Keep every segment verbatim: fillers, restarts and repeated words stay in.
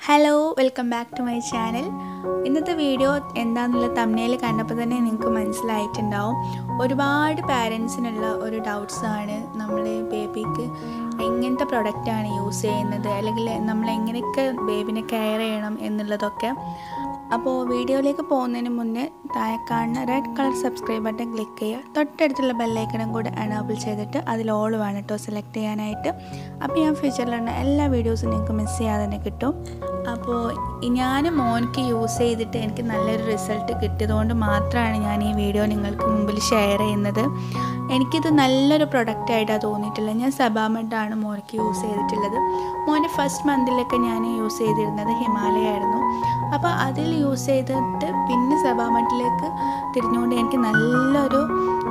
Hello, welcome back to my channel. ഇന്നത്തെ video എന്താണെന്നുള്ള thumbnail കണ്ടപ്പോൾ തന്നെ നിങ്ങൾക്ക് മനസ്സിലായിട്ടുണ്ടാവും. ഒരുപാട് പാരൻസിനുള്ള ഒരു ഡൗട്ട്സ് ആണ് നമ്മൾ ബേബിക്ക് എങ്ങനത്തെ പ്രൊഡക്റ്റാണ് യൂസ് ചെയ്യുന്നത് അല്ലെങ്കിൽ നമ്മൾ എങ്ങനെയൊക്കെ ബേബിനെ കെയർ ചെയ്യണം എന്നുള്ളതൊക്കെ. അപ്പോൾ വീഡിയോയിലേക്ക് പോകുന്നതിന് മുന്നേ താഴെ കാണുന്ന red colour subscribe button click ചെയ്യുക. തൊട്ടടുത്തുള്ള ബെല്ലൈക്കണും കൂടെ എനേബിൾ ചെയ്തിട്ട് അതിൽ ഓൾ വേണം കേട്ടോ സെലക്ട് ചെയ്യാനായിട്ട്. അപ്പോൾ ഞാൻ ഫ്യൂച്ചറിലുള്ള എല്ലാ വീഡിയോസും നിങ്ങൾക്ക് മിസ് ചെയ്യാതെ തന്നെ കിട്ടും. അപ്പോൾ ഞാൻ മോനിക്ക് യൂസ് ചെയ്തിട്ട് എനിക്ക് നല്ലൊരു റിസൾട്ട് കിട്ടിയതുകൊണ്ട് മാത്രമാണ് ഞാൻ ഈ വീഡിയോ നിങ്ങൾക്ക് മുമ്പിൽ ഷെയർ ചെയ്യുന്നത്. എനിക്കിത് നല്ലൊരു പ്രൊഡക്റ്റായിട്ടാണ് തോന്നിയിട്ടുള്ളത്. ഞാൻ സെബാമെഡാണ് മോനിക്ക് യൂസ് ചെയ്തിട്ടുള്ളത്. മോൻ്റെ ഫസ്റ്റ് മന്തിലൊക്കെ ഞാൻ യൂസ് ചെയ്തിരുന്നത് ഹിമാലയ ആയിരുന്നു. അപ്പോൾ അതിൽ യൂസ് ചെയ്തിട്ട് പിന്നെ സെബാമെഡിലേക്ക് തിരിഞ്ഞുകൊണ്ട് എനിക്ക് നല്ലൊരു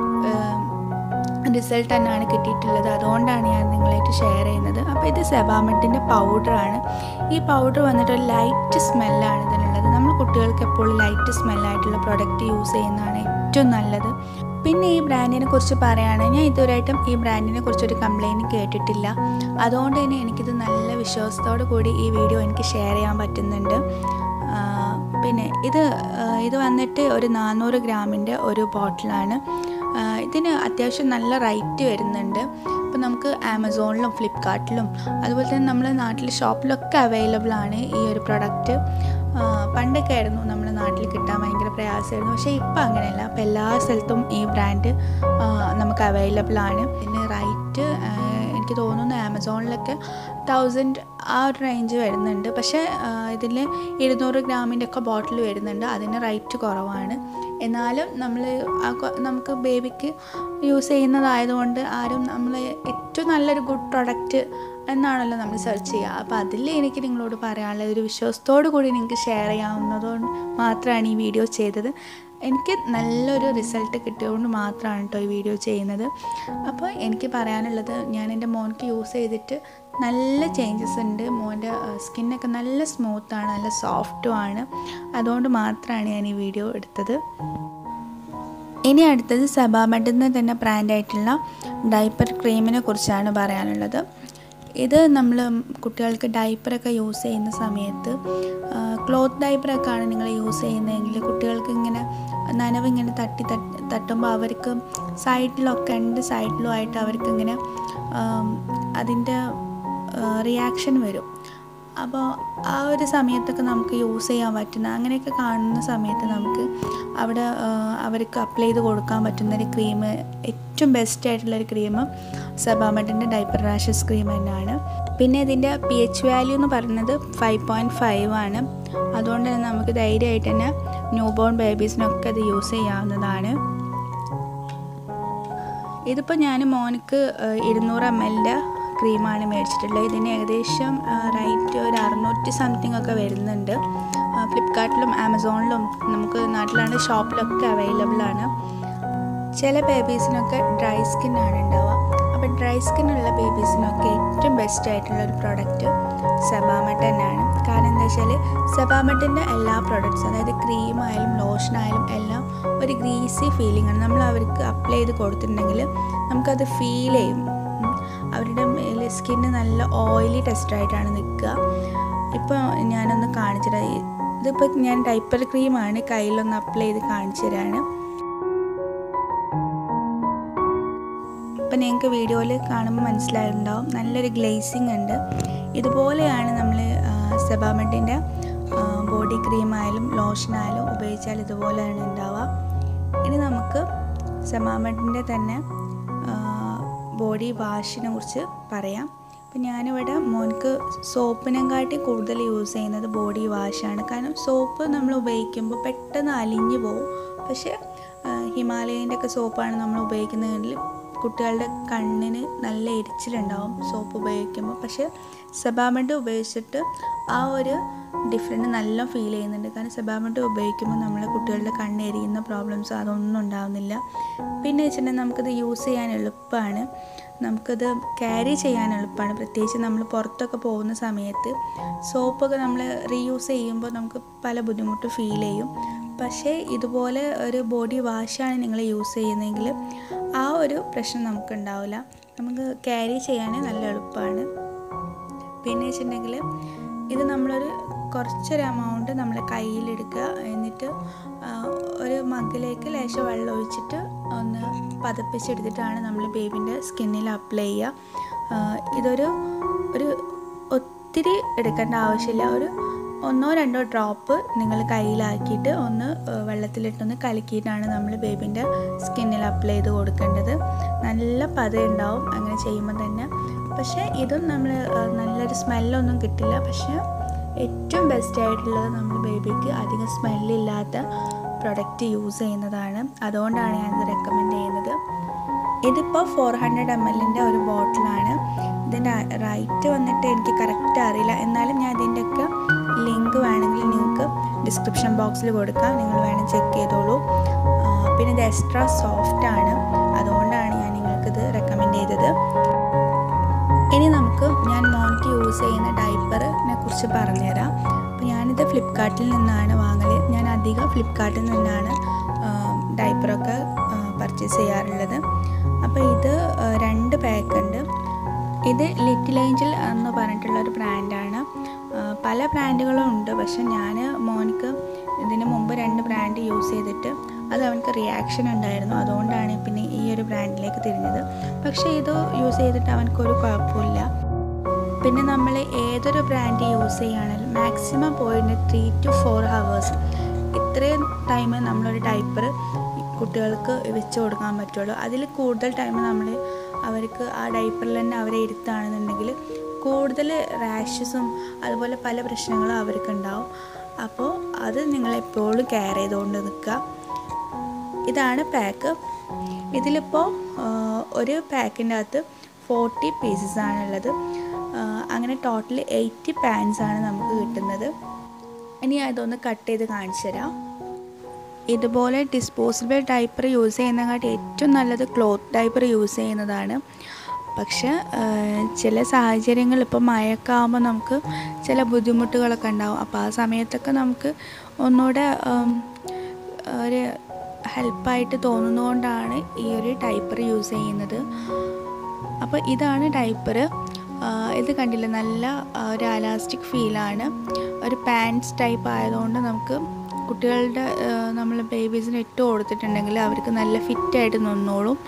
റിസൾട്ട് തന്നെയാണ് കിട്ടിയിട്ടുള്ളത്. അതുകൊണ്ടാണ് ഞാൻ നിങ്ങളായിട്ട് ഷെയർ ചെയ്യുന്നത്. അപ്പോൾ ഇത് സെബാമെഡിൻ്റെ പൗഡറാണ്. ഈ പൗഡർ വന്നിട്ട് ഒരു ലൈറ്റ് സ്മെല്ലാണ് ഇതിനുള്ളത്. നമ്മൾ കുട്ടികൾക്ക് എപ്പോഴും ലൈറ്റ് സ്മെല്ലായിട്ടുള്ള പ്രൊഡക്റ്റ് യൂസ് ചെയ്യുന്നതാണ് ഏറ്റവും നല്ലത്. പിന്നെ ഈ ബ്രാൻഡിനെ കുറിച്ച് പറയുകയാണെങ്കിൽ ഞാൻ ഇതുവരെയായിട്ടും ഈ ബ്രാൻഡിനെ കുറിച്ചൊരു കംപ്ലയിൻറ്റ് കേട്ടിട്ടില്ല. അതുകൊണ്ട് തന്നെ എനിക്കിത് നല്ല വിശ്വാസത്തോടു കൂടി ഈ വീഡിയോ എനിക്ക് ഷെയർ ചെയ്യാൻ പറ്റുന്നുണ്ട്. പിന്നെ ഇത് ഇത് വന്നിട്ട് ഒരു നാനൂറ് ഗ്രാമിൻ്റെ ഒരു ബോട്ടിലാണ്. ഇതിന് അത്യാവശ്യം നല്ല റേറ്റ് വരുന്നുണ്ട്. അപ്പോൾ നമുക്ക് ആമസോണിലും ഫ്ലിപ്കാർട്ടിലും അതുപോലെ തന്നെ നമ്മുടെ നാട്ടിലെ ഷോപ്പിലൊക്കെ അവൈലബിൾ ആണ് ഈ ഒരു പ്രൊഡക്റ്റ്. പണ്ടൊക്കെ ആയിരുന്നു നമ്മുടെ നാട്ടിൽ കിട്ടാൻ ഭയങ്കര പ്രയാസമായിരുന്നു. പക്ഷേ ഇപ്പോൾ അങ്ങനെയല്ല. അപ്പോൾ എല്ലാ സ്ഥലത്തും ഈ ബ്രാൻഡ് നമുക്ക് അവൈലബിൾ ആണ്. ഇതിന് റേറ്റ് എനിക്ക് തോന്നുന്നു ആമസോണിലൊക്കെ തൗസൻഡ് ആ ഒരു റേഞ്ച് വരുന്നുണ്ട്. പക്ഷേ ഇതിൽ ഇരുന്നൂറ് ഗ്രാമിൻ്റെ ഒക്കെ ബോട്ടിൽ വരുന്നുണ്ട്. അതിന് റേറ്റ് കുറവാണ്. എന്നാലും നമ്മൾ നമുക്ക് ബേബിക്ക് യൂസ് ചെയ്യുന്നതായതുകൊണ്ട് ആരും നമ്മൾ ഏറ്റവും നല്ലൊരു ഗുഡ് പ്രൊഡക്റ്റ് എന്നാണല്ലോ നമ്മൾ സെർച്ച് ചെയ്യുക. അപ്പോൾ അതിൽ എനിക്ക് നിങ്ങളോട് പറയാനുള്ളത് ഒരു വിശ്വാസത്തോടു കൂടി നിങ്ങൾക്ക് ഷെയർ ചെയ്യാവുന്നതുകൊണ്ട് മാത്രമാണ് ഈ വീഡിയോ ചെയ്തത്. എനിക്ക് നല്ലൊരു റിസൾട്ട് കിട്ടിയതുകൊണ്ട് മാത്രമാണ് കേട്ടോ ഈ വീഡിയോ ചെയ്യുന്നത്. അപ്പോൾ എനിക്ക് പറയാനുള്ളത്, ഞാൻ എൻ്റെ മോനിക്ക് യൂസ് ചെയ്തിട്ട് നല്ല ചേഞ്ചസ് ഉണ്ട്. മോൻ്റെ സ്കിന്നൊക്കെ നല്ല സ്മൂത്താണ്, നല്ല സോഫ്റ്റുമാണ്. അതുകൊണ്ട് മാത്രമാണ് ഞാൻ ഈ വീഡിയോ എടുത്തത്. ഇനി അടുത്തത് സെബാമെഡിൽ നിന്ന് തന്നെ ബ്രാൻഡായിട്ടുള്ള ഡൈപ്പർ ക്രീമിനെ കുറിച്ചാണ് പറയാനുള്ളത്. ഇത് നമ്മൾ കുട്ടികൾക്ക് ഡൈപ്പറൊക്കെ യൂസ് ചെയ്യുന്ന സമയത്ത് ക്ലോത്ത് ഡൈപ്പറൊക്കെയാണ് നിങ്ങൾ യൂസ് ചെയ്യുന്നതെങ്കിൽ കുട്ടികൾക്ക് ഇങ്ങനെ നനവ് ഇങ്ങനെ തട്ടി തട്ടി തട്ടുമ്പോൾ അവർക്ക് സൈഡിലൊക്കെ രണ്ട് സൈഡിലും ആയിട്ട് അവർക്ക് ഇങ്ങനെ അതിൻ്റെ റിയാക്ഷൻ വരും. അപ്പോൾ ആ ഒരു സമയത്തൊക്കെ നമുക്ക് യൂസ് ചെയ്യാൻ പറ്റുന്ന അങ്ങനെയൊക്കെ കാണുന്ന സമയത്ത് നമുക്ക് അവിടെ അവർക്ക് അപ്ലൈ ചെയ്ത് കൊടുക്കാൻ പറ്റുന്നൊരു ക്രീം, ഏറ്റവും ബെസ്റ്റ് ആയിട്ടുള്ളൊരു ക്രീം സെബാമെഡിൻ്റെ ഡൈപ്പർ റാഷസ് ക്രീം തന്നെയാണ്. പിന്നെ ഇതിൻ്റെ പി എച്ച് വാല്യൂ എന്ന് പറയുന്നത് ഫൈവ് പോയിൻറ്റ് ഫൈവ് ആണ്. അതുകൊണ്ട് തന്നെ നമുക്ക് ധൈര്യമായിട്ട് തന്നെ ന്യൂ ബോൺ ബേബീസിനൊക്കെ അത് യൂസ് ചെയ്യാവുന്നതാണ്. ഇതിപ്പോൾ ഞാൻ മോനിക്ക് ഇരുന്നൂറ് എം എല്ലിൻ്റെ ക്രീമാണ് മേടിച്ചിട്ടുള്ളത്. ഇതിന് ഏകദേശം റേറ്റ് ഒരു അറുന്നൂറ്റി സംതിങ് ഒക്കെ വരുന്നുണ്ട്. ഫ്ലിപ്കാർട്ടിലും ആമസോണിലും നമുക്ക് നാട്ടിലാണ്ട് ഷോപ്പിലൊക്കെ അവൈലബിൾ ആണ്. ചില ബേബീസിനൊക്കെ ഡ്രൈ സ്കിന്നാണ് ഉണ്ടാവുക. അപ്പോൾ ഡ്രൈ സ്കിന്നുള്ള ബേബീസിനൊക്കെ ഏറ്റവും ബെസ്റ്റ് ആയിട്ടുള്ള ഒരു പ്രൊഡക്റ്റ് സെബാമെഡ് തന്നെയാണ്. കാരണം എന്താ വെച്ചാൽ സെബാമെഡിൻ്റെ എല്ലാ പ്രൊഡക്ട്സും, അതായത് ക്രീം ആയാലും ലോഷൻ ആയാലും എല്ലാം ഒരു ഗ്രീസി ഫീലിംഗ് ആണ്. നമ്മൾ അവർക്ക് അപ്ലൈ ചെയ്ത് കൊടുത്തിട്ടുണ്ടെങ്കിൽ നമുക്കത് ഫീൽ ചെയ്യും. അവരുടെ സ്കിന്ന് നല്ല ഓയിലി ടെസ്റ്റായിട്ടാണ് നിൽക്കുക. ഇപ്പോൾ ഞാനൊന്ന് കാണിച്ചു തരാം. ഇതിപ്പോൾ ഞാൻ ഡൈപ്പർ ക്രീമാണ് കയ്യിലൊന്ന് അപ്ലൈ ചെയ്ത് കാണിച്ചു തരാണ്. ഇപ്പം നിങ്ങൾക്ക് വീഡിയോയിൽ കാണുമ്പോൾ മനസ്സിലായിട്ടുണ്ടാവും നല്ലൊരു ഗ്ലേസിങ് ഉണ്ട്. ഇതുപോലെയാണ് നമ്മൾ സെബാമെഡിൻ്റെ ബോഡി ക്രീമായാലും ലോഷനായാലും ഉപയോഗിച്ചാൽ ഇതുപോലെയാണ് ഉണ്ടാവുക. ഇനി നമുക്ക് സെബാമെഡിൻ്റെ തന്നെ ബോഡി വാഷിനെ കുറിച്ച് പറയാം. അപ്പം ഞാനിവിടെ മോനിക്ക് സോപ്പിനെക്കാട്ടി കൂടുതൽ യൂസ് ചെയ്യുന്നത് ബോഡി വാഷാണ്. കാരണം സോപ്പ് നമ്മൾ ഉപയോഗിക്കുമ്പോൾ പെട്ടെന്ന് അലിഞ്ഞു പോകും. പക്ഷേ ഹിമാലയൻ്റെ ഒക്കെ സോപ്പാണ് നമ്മൾ ഉപയോഗിക്കുന്നതെങ്കിൽ കുട്ടികളുടെ കണ്ണിന് നല്ല എരിച്ചിലുണ്ടാവും സോപ്പ് ഉപയോഗിക്കുമ്പോൾ. പക്ഷേ സെബാമെഡ് ഉപയോഗിച്ചിട്ട് ആ ഒരു ഡിഫറൻറ്റ് നല്ല ഫീൽ ചെയ്യുന്നുണ്ട്. കാരണം സെബാമെഡ് ഉപയോഗിക്കുമ്പോൾ നമ്മളെ കുട്ടികളുടെ കണ്ണ് എരിയുന്ന പ്രോബ്ലംസ് അതൊന്നും ഉണ്ടാകുന്നില്ല. പിന്നെ വെച്ചിട്ടുണ്ടെങ്കിൽ നമുക്കിത് യൂസ് ചെയ്യാൻ എളുപ്പമാണ്, നമുക്കത് ക്യാരി ചെയ്യാൻ എളുപ്പമാണ്. പ്രത്യേകിച്ച് നമ്മൾ പുറത്തൊക്കെ പോകുന്ന സമയത്ത് സോപ്പൊക്കെ നമ്മൾ റീയൂസ് ചെയ്യുമ്പോൾ നമുക്ക് പല ബുദ്ധിമുട്ട് ഫീൽ ചെയ്യും. പക്ഷേ ഇതുപോലെ ഒരു ബോഡി വാഷാണ് നിങ്ങൾ യൂസ് ചെയ്യുന്നതെങ്കിൽ ആ ഒരു പ്രശ്നം നമുക്കുണ്ടാവില്ല. നമുക്ക് ക്യാരി ചെയ്യാൻ നല്ല എളുപ്പമാണ്. പിന്നെ വെച്ചിട്ടുണ്ടെങ്കിൽ ഇത് നമ്മളൊരു കുറച്ചൊരു എമൗണ്ട് നമ്മൾ കയ്യിലെടുക്കുക. എന്നിട്ട് ഒരു മഗ്ഗിലേക്ക് ലേശം വെള്ളം ഒഴിച്ചിട്ട് ഒന്ന് പതപ്പിച്ചെടുത്തിട്ടാണ് നമ്മൾ ബേബിൻ്റെ സ്കിന്നിൽ അപ്ലൈ ചെയ്യുക. ഇതൊരു ഒരു ഒത്തിരി എടുക്കേണ്ട ആവശ്യമില്ല. ഒരു ഒന്നോ രണ്ടോ ഡ്രോപ്പ് നിങ്ങൾ കയ്യിലാക്കിയിട്ട് ഒന്ന് വെള്ളത്തിലിട്ടൊന്ന് കലക്കിയിട്ടാണ് നമ്മൾ ബേബിൻ്റെ സ്കിന്നിൽ അപ്ലൈ ചെയ്ത് കൊടുക്കേണ്ടത്. നല്ല പതയുണ്ടാവും അങ്ങനെ ചെയ്യുമ്പോൾ തന്നെ. പക്ഷേ ഇതും നമ്മൾ നല്ലൊരു സ്മെല്ലൊന്നും കിട്ടില്ല. പക്ഷേ ഏറ്റവും ബെസ്റ്റ് ആയിട്ടുള്ളത് നമ്മൾ ബേബിക്ക് അധികം സ്മെല്ലില്ലാത്ത പ്രൊഡക്റ്റ് യൂസ് ചെയ്യുന്നതാണ്. അതുകൊണ്ടാണ് ഞാനിത് റെക്കമെൻഡ് ചെയ്യുന്നത്. ഇതിപ്പോൾ ഫോർ ഹൺഡ്രഡ് എം എല്ലിൻ്റെ ഒരു ബോട്ടിലാണ്. ഇതിൻ്റെ റേറ്റ് വന്നിട്ട് എനിക്ക് കറക്റ്റ് അറിയില്ല. എന്നാലും ഞാൻ ഇതിൻ്റെയൊക്കെ ലിങ്ക് വേണമെങ്കിൽ നിങ്ങൾക്ക് ഡിസ്ക്രിപ്ഷൻ ബോക്സിൽ കൊടുക്കാം. നിങ്ങൾ വേണം ചെക്ക് ചെയ്തോളൂ. പിന്നെ ഇത് എക്സ്ട്രാ സോഫ്റ്റാണ്. അതുകൊണ്ടാണ് ഞാൻ നിങ്ങൾക്കിത് റെക്കമെൻഡ് ചെയ്തത്. ഇനി നമുക്ക് ഞാൻ മോൻക്ക് യൂസ് ചെയ്യുന്ന ഡൈപ്പറിനെ കുറിച്ച് പറഞ്ഞുതരാം. അപ്പോൾ ഞാനിത് ഫ്ലിപ്കാർട്ടിൽ നിന്നാണ് വാങ്ങൽ. ഞാൻ അധികം ഫ്ലിപ്കാർട്ടിൽ നിന്നാണ് ഡൈപ്പറൊക്കെ പർച്ചേസ് ചെയ്യാറുള്ളത്. അപ്പോൾ ഇത് രണ്ട് പാക്കുണ്ട്. ഇത് ലിറ്റിൽ ഏഞ്ചൽ എന്ന് പറഞ്ഞിട്ടുള്ളൊരു ബ്രാൻഡാണ്. പല ബ്രാൻഡുകളും ഉണ്ട്. പക്ഷെ ഞാൻ മോനിക്ക് ഇതിന് മുമ്പ് രണ്ട് ബ്രാൻഡ് യൂസ് ചെയ്തിട്ട് അത് അവനക്ക് റിയാക്ഷൻ ഉണ്ടായിരുന്നു. അതുകൊണ്ടാണ് പിന്നെ ഈ ഒരു ബ്രാൻഡിലേക്ക് തിരിഞ്ഞത്. പക്ഷേ ഇത് യൂസ് ചെയ്തിട്ട് അവനക്കൊരു കുഴപ്പമില്ല. പിന്നെ നമ്മൾ ഏതൊരു ബ്രാൻഡ് യൂസ് ചെയ്യുകയാണെങ്കിലും മാക്സിമം പോയിട്ട് ത്രീ ടു ഫോർ ഹവേഴ്സ് ഇത്രയും ടൈം നമ്മളൊരു ഡൈപ്പർ കുട്ടികൾക്ക് വെച്ച് കൊടുക്കാൻ പറ്റുള്ളൂ. അതിൽ കൂടുതൽ ടൈം നമ്മൾ അവർക്ക് ആ ഡൈപ്പറിൽ തന്നെ അവരെ ഇരുത്തുകയാണെന്നുണ്ടെങ്കിൽ കൂടുതൽ റാഷസും അതുപോലെ പല പ്രശ്നങ്ങളും അവർക്കുണ്ടാവും. അപ്പോൾ അത് നിങ്ങളെപ്പോഴും കെയർ ചെയ്തുകൊണ്ട് നിൽക്കുക. ഇതാണ് പാക്ക്. ഇതിലിപ്പോൾ ഒരു പാക്കിൻ്റെ അകത്ത് ഫോർട്ടി പീസസ് ആണുള്ളത്. അങ്ങനെ ടോട്ടൽ എയ്റ്റി പാൻസാണ് നമുക്ക് കിട്ടുന്നത്. ഇനി അതൊന്ന് കട്ട് ചെയ്ത് കാണിച്ചു തരാം. ഇതുപോലെ ഡിസ്പോസിബിൾ ഡൈപ്പർ യൂസ് ചെയ്യുന്നതിനെക്കാട്ടി ഏറ്റവും നല്ലത് ക്ലോത്ത് ഡൈപ്പർ യൂസ് ചെയ്യുന്നതാണ്. പക്ഷേ ചില സാഹചര്യങ്ങൾ ഇപ്പോൾ മഴയൊക്കെ ആകുമ്പോൾ നമുക്ക് ചില ബുദ്ധിമുട്ടുകളൊക്കെ ഉണ്ടാവും. അപ്പോൾ ആ സമയത്തൊക്കെ നമുക്ക് ഒന്നുകൂടെ ഒരു ഹെൽപ്പായിട്ട് തോന്നുന്നതുകൊണ്ടാണ് ഈ ഒരു ഡൈപ്പർ യൂസ് ചെയ്യുന്നത്. അപ്പോൾ ഇതാണ് ഡൈപ്പർ. ഇത് കണ്ടില്ല, നല്ല ഒരു അലാസ്റ്റിക് ഫീലാണ്. ഒരു പാൻസ് ടൈപ്പ് ആയതുകൊണ്ട് നമുക്ക് കുട്ടികളുടെ നമ്മൾ ബേബീസിന് ഇട്ട് കൊടുത്തിട്ടുണ്ടെങ്കിൽ അവർക്ക് നല്ല ഫിറ്റായിട്ട് നിന്നോളും.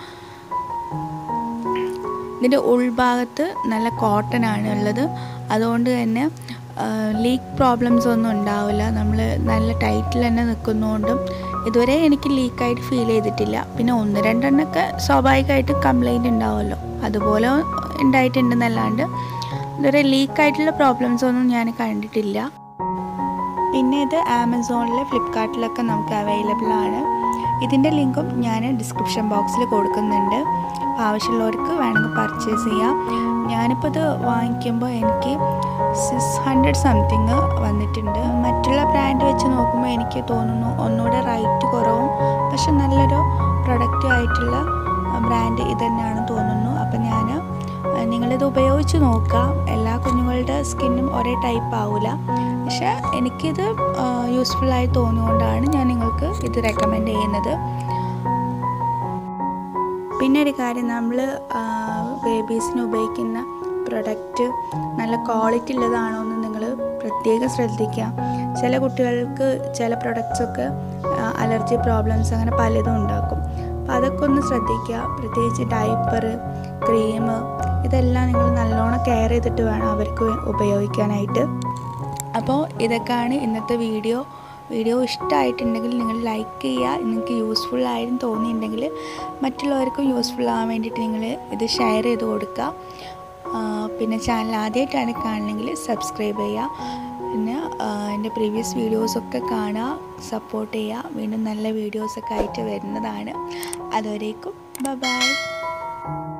ഇതിൻ്റെ ഉൾഭാഗത്ത് നല്ല കോട്ടൺ ആണ് ഉള്ളത്. അതുകൊണ്ട് തന്നെ ലീക്ക് പ്രോബ്ലംസ് ഒന്നും ഉണ്ടാവില്ല. നമ്മൾ നല്ല ടൈറ്റിൽ തന്നെ നിൽക്കുന്നതുകൊണ്ടും ഇതുവരെ എനിക്ക് ലീക്കായിട്ട് ഫീൽ ചെയ്തിട്ടില്ല. പിന്നെ ഒന്ന് രണ്ടെണ്ണമൊക്കെ സ്വാഭാവികമായിട്ട് കംപ്ലൈൻറ്റ് ഉണ്ടാവുമല്ലോ, അതുപോലെ ഉണ്ടായിട്ടുണ്ടെന്നല്ലാണ്ട് ഇതുവരെ ലീക്കായിട്ടുള്ള പ്രോബ്ലംസ് ഒന്നും ഞാൻ കണ്ടിട്ടില്ല. പിന്നെ ഇത് ആമസോണിൽ ഫ്ലിപ്കാർട്ടിലൊക്കെ നമുക്ക് അവൈലബിൾ ആണ്. ഇതിൻ്റെ ലിങ്കും ഞാൻ ഡിസ്ക്രിപ്ഷൻ ബോക്സിൽ കൊടുക്കുന്നുണ്ട്. ആവശ്യമുള്ളവർക്ക് വേണമെങ്കിൽ പർച്ചേസ് ചെയ്യാം. ഞാനിപ്പോൾ ഇത് വാങ്ങിക്കുമ്പോൾ എനിക്ക് സിക്സ് ഹൺഡ്രഡ് സംതിങ് വന്നിട്ടുണ്ട്. മറ്റുള്ള ബ്രാൻഡ് വെച്ച് നോക്കുമ്പോൾ എനിക്ക് തോന്നുന്നു ഒന്നുകൂടെ റേറ്റ് കുറവും പക്ഷെ നല്ലൊരു പ്രൊഡക്റ്റ് ആയിട്ടുള്ള ബ്രാൻഡ് ഇത് തന്നെയാണെന്ന് തോന്നുന്നു. അപ്പം ഞാൻ നിങ്ങളിത് ഉപയോഗിച്ച് നോക്കാം. എല്ലാ കുഞ്ഞുങ്ങളുടെ സ്കിന്നും ഒരേ ടൈപ്പ് ആവില്ല. പക്ഷേ എനിക്കിത് യൂസ്ഫുള്ളായി തോന്നിയുകൊണ്ടാണ് ഞാൻ നിങ്ങൾക്ക് ഇത് റെക്കമെൻഡ് ചെയ്യുന്നത്. പിന്നെ ഒരു കാര്യം, നമ്മൾ ബേബീസിന് ഉപയോഗിക്കുന്ന പ്രൊഡക്റ്റ് നല്ല ക്വാളിറ്റി ഉള്ളതാണോ എന്ന് നിങ്ങൾ പ്രത്യേകം ശ്രദ്ധിക്കുക. ചില കുട്ടികൾക്ക് ചില പ്രൊഡക്ട്സൊക്കെ അലർജി പ്രോബ്ലംസ് അങ്ങനെ പലതും ഉണ്ടാക്കും. അപ്പോൾ അതൊക്കെ ഒന്ന് ശ്രദ്ധിക്കുക. പ്രത്യേകിച്ച് ഡൈപ്പർ, ക്രീം, ഇതെല്ലാം നിങ്ങൾ നല്ലോണം കെയർ ചെയ്തിട്ട് വേണം അവർക്ക് ഉപയോഗിക്കാനായിട്ട്. അപ്പോൾ ഇതൊക്കെയാണ് ഇന്നത്തെ വീഡിയോ. വീഡിയോ ഇഷ്ടമായിട്ടുണ്ടെങ്കിൽ നിങ്ങൾ ലൈക്ക് ചെയ്യുക. നിങ്ങൾക്ക് യൂസ്ഫുൾ ആയിട്ടും തോന്നിയിട്ടുണ്ടെങ്കിൽ മറ്റുള്ളവർക്കും യൂസ്ഫുൾ ആവാൻ വേണ്ടിയിട്ട് നിങ്ങൾ ഇത് ഷെയർ ചെയ്ത് കൊടുക്കുക. പിന്നെ ചാനൽ ആദ്യമായിട്ടാണ് കാണണമെങ്കിൽ സബ്സ്ക്രൈബ് ചെയ്യുക. പിന്നെ എൻ്റെ പ്രീവിയസ് വീഡിയോസൊക്കെ കാണുക, സപ്പോർട്ട് ചെയ്യുക. വീണ്ടും നല്ല വീഡിയോസൊക്കെ ആയിട്ട് വരുന്നതാണ്. അതുവരേക്കും ബൈ ബൈ.